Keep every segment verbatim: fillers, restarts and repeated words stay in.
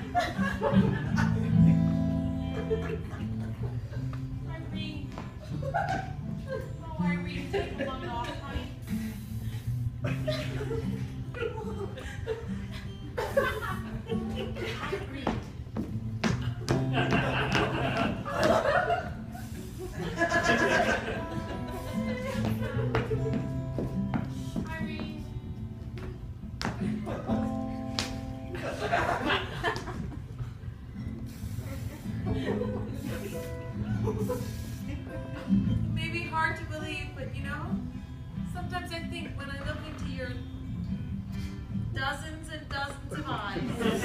Irene. Oh, Irene, take a moment off, honey. Irene. It may be hard to believe, but you know, sometimes I think when I look into your dozens and dozens of eyes,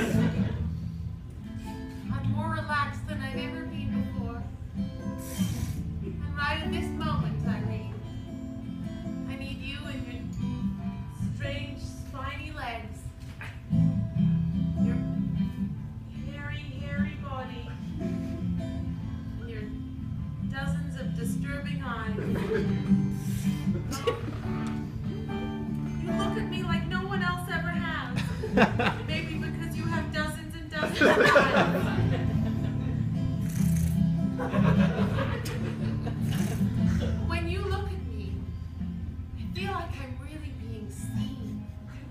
I'm more relaxed than I've ever been before. And right in this moment, Irene, I need you and your strange, spiny legs, your hairy, hairy body, and your dozens of disturbing eyes. You look at me like no one else ever has. Maybe because you have dozens and dozens of eyes. When you look at me, I feel like I'm really being seen.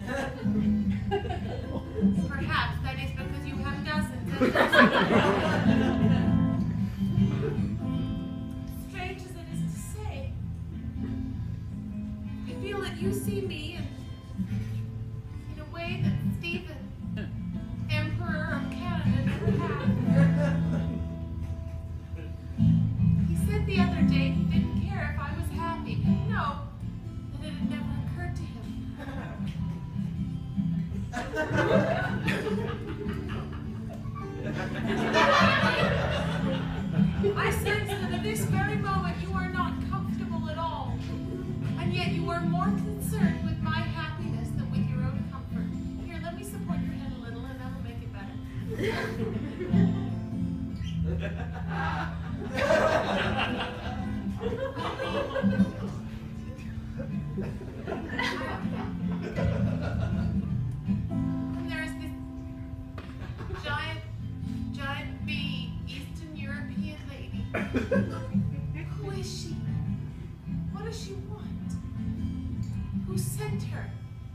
Perhaps that is because you have dozens and dozens. Strange as it is to say, I feel that you see me in, in a way that Stephen, Emperor of Canada, never had. He said the other day he didn't care if I was happy. No, that it had never occurred to him. I sense that at this very moment you are not comfortable at all, and yet you are more concerned with my happiness than with your own comfort. Here, let me support your head a little, and that'll make it better. And there's this giant, giant bee, Eastern European lady. Who is she? What does she want? Who sent her?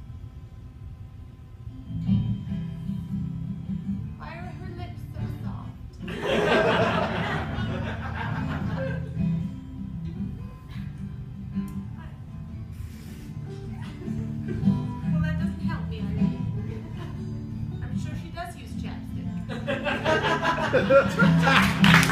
Why are her lips so soft? Well, that doesn't help me, Irene. I'm sure she does use chapstick.